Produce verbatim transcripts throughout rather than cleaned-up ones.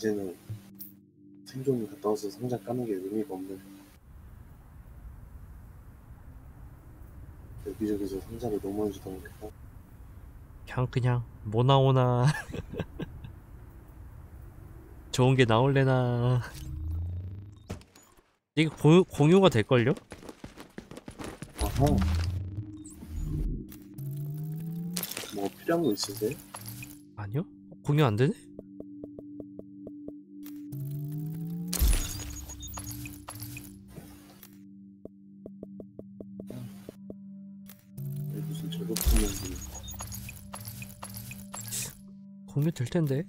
이제는 생존 갔다 와서 상자 까는 게 의미가 없는. 여기저기서 상자를 너무 많이 주다 보니까 그냥 그냥 뭐 나오나 좋은 게 나올래나. 이게 고, 공유가 될걸요? 아하. 뭐 필요한 거 있으세요? 아니요? 공유 안 되네? 여기 무슨 절벽공룡이 공유 될 텐데.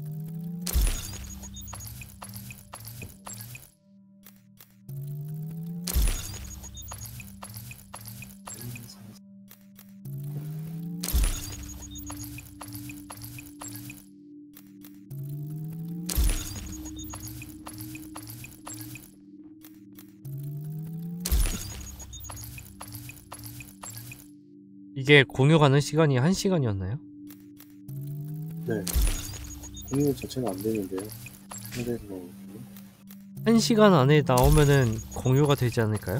이게 공유 가는 시간이 한 시간이었나요? 네. 공유 자체가 안 되는데요. 근데 뭐 한 시간 안에 나오면은 공유가 되지 않을까요?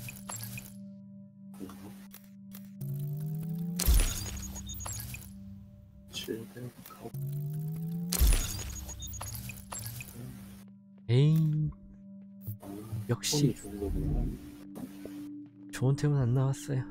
칠백 에이, 아, 역시 좋은 거구나. 좋은 템은 안 나왔어요.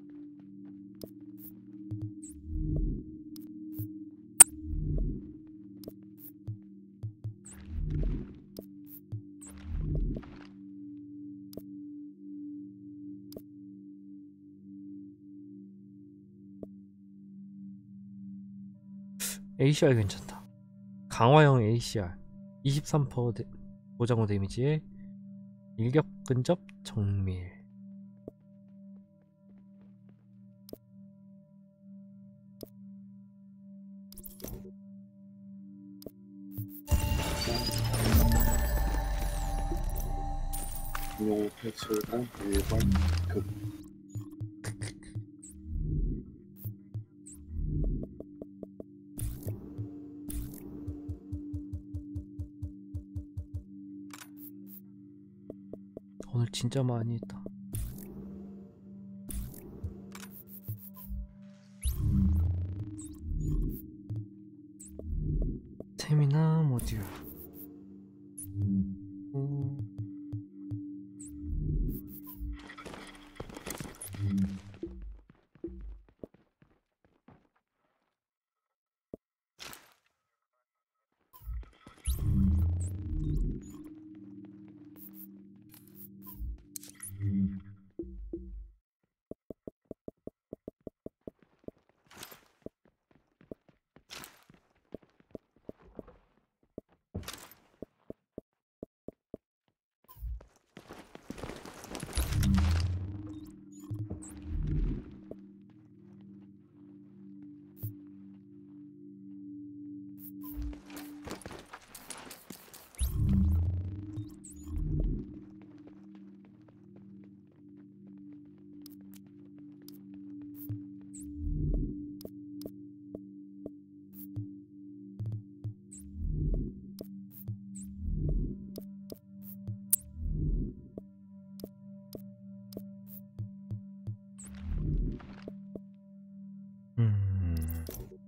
에이씨알 괜찮다. 강화형 에이씨알 이십삼 퍼센트 데, 보장호 데미지에 일격 근접 정밀. 공룡 패치랑 일반 급 오늘 진짜 많이 했다. 템이나 모듈. 오. 음.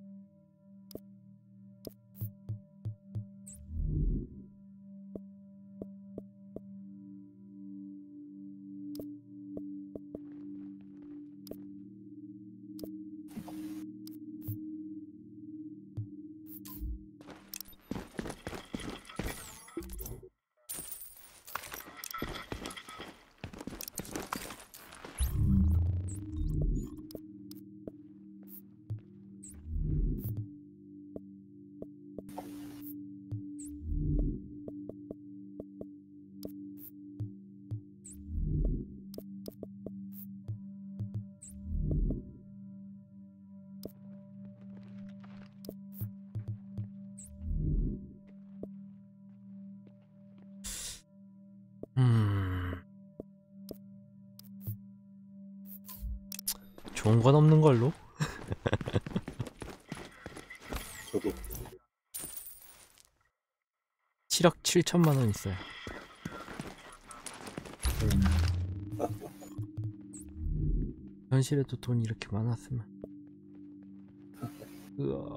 음. 좋은 건 없는 걸로. 저도 칠억 칠천만 원 있어요. 현실에도 돈이 이렇게 많았으면. 으아.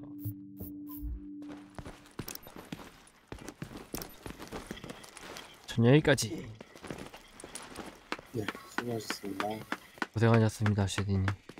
전 여기까지. 네, 수고하셨습니다. 고생하셨습니다, 쉐디님.